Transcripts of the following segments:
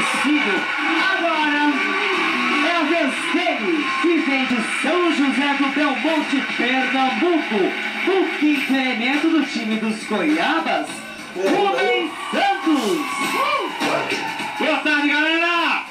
vencido. Agora é a vez deles, que vem de São José do Belmonte, Pernambuco, o quinto elemento do time dos Goiabas, Rubens Santos. Boa tarde, galera!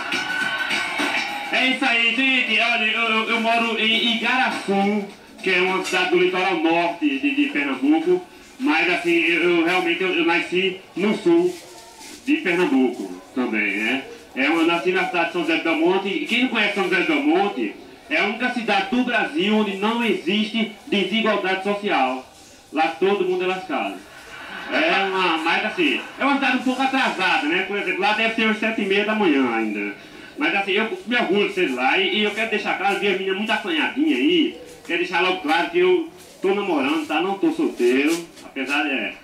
É isso aí, gente. Olha, eu moro em Igaraçu, que é uma cidade do litoral norte de Pernambuco. Mas assim, eu realmente nasci no sul de Pernambuco também, né? Eu nasci na cidade de São José do Belmonte. E quem não conhece São José do Belmonte, é a única cidade do Brasil onde não existe desigualdade social. Lá todo mundo é lascado. Mas assim, é uma cidade um pouco atrasada, né? Por exemplo, lá deve ser umas 7h30 da manhã ainda. Mas assim, eu me orgulho de ser lá e eu quero deixar claro, vi as meninas muito assanhadinhas aí, quero deixar logo claro que eu tô namorando, tá? Não tô solteiro, apesar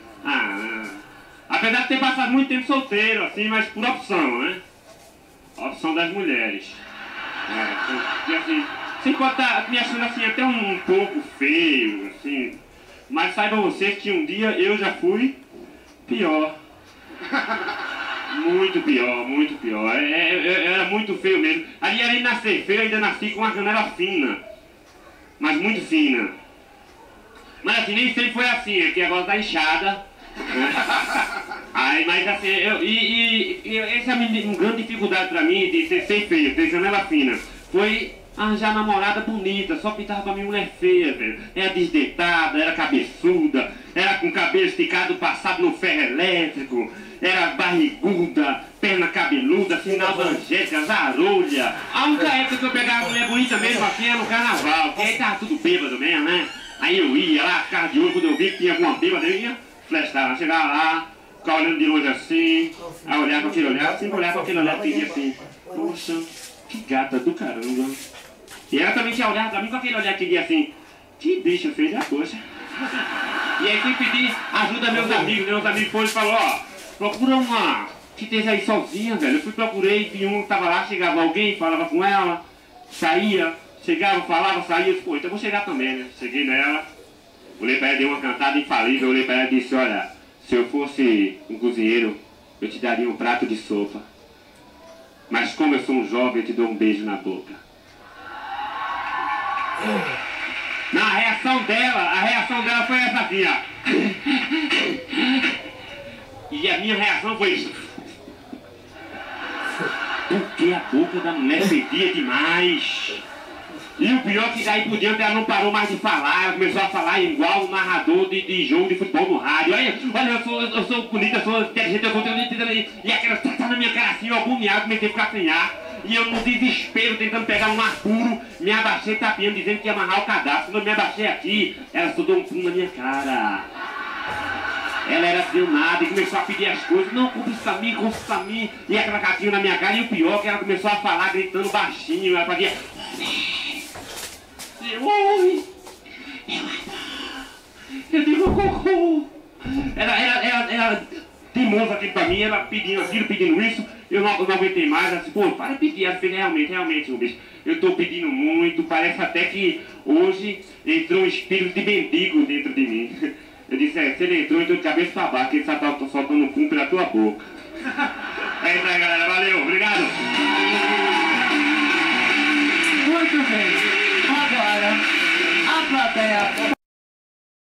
de ter passado muito tempo solteiro, assim, mas por opção, né? Opção das mulheres. E assim, você pode estar me achando assim até um pouco feio, assim, mas saibam vocês que um dia eu já fui pior. Muito pior, muito pior. Era muito feio mesmo. Ali além de nascer feio, eu ainda nasci com uma canela fina. Mas muito fina. Mas assim, nem sempre foi assim, aqui agora tá inchada. Aí, mas assim, essa é uma grande dificuldade pra mim de ser feio, ter canela fina. Foi arranjar namorada bonita, só pintava pra mim mulher feia, velho. Era desdentada, era cabeçuda, era com cabelo esticado passado no ferro elétrico, era barriguda, perna cabeluda, sinal angélica, zarolha. A única época que eu pegava mulher bonita mesmo assim era no carnaval, porque aí tava tudo bêbado mesmo, né? Aí eu ia lá, ficava de olho, quando eu vi que tinha alguma bêbada, eu ia flechar, chegava lá, ficava olhando de longe assim, aí olhava com aquele olhar, sempre olhava com aquele olhar e pedia assim, poxa, que gata do caramba. E ela também tinha olhado pra mim com aquele olhar que dizia assim, que bicho feio da coxa. E aí fui pedir ajuda aos meus amigos foram e falaram, ó, procura uma que esteja aí sozinha, velho. Eu fui, procurei, vi um que tava lá, chegava alguém, falava com ela, saía, chegava, falava, saía, eu disse, pô, então eu vou chegar também, né? Cheguei nela, olhei pra ela, dei uma cantada infalível, olhei pra ela e disse, olha, se eu fosse um cozinheiro, eu te daria um prato de sopa. Mas como eu sou um jovem, eu te dou um beijo na boca. Na reação dela foi essa aqui, ó. E a minha reação foi isso. Porque a boca da mulher fedia demais. E o pior é que daí por diante ela não parou mais de falar, ela começou a falar igual o narrador de jogo de futebol no rádio. Olha, eu sou bonita, eu sou inteligente, eu sou inteligente. E aquela tá na minha cara assim, eu agoniado, comecei a ficar sem ar. E eu no desespero, tentando pegar um apuro, me abaixei tapeando, dizendo que ia amarrar o cadastro. Quando eu me abaixei aqui, ela só deu um pulo na minha cara. Ela era nada e começou a pedir as coisas. Não, compra isso pra mim. E aquela gatinha na minha cara. E o pior é que ela começou a falar, gritando baixinho. Ela fazia... Oi! Eu digo cocô! Ela teimosa aqui pra mim, ela pedindo aquilo, pedindo isso. Eu não aguentei mais, ela disse, pô, para de pedir. Ela fez, realmente, um bicho. Eu tô pedindo muito, parece até que hoje entrou um espírito de mendigo dentro de mim. Eu disse, se ele entrou de cabeça pra baixo, que ele só tá soltando pum pela tua boca. É isso aí, galera, valeu, obrigado. Muito bem, agora a plateia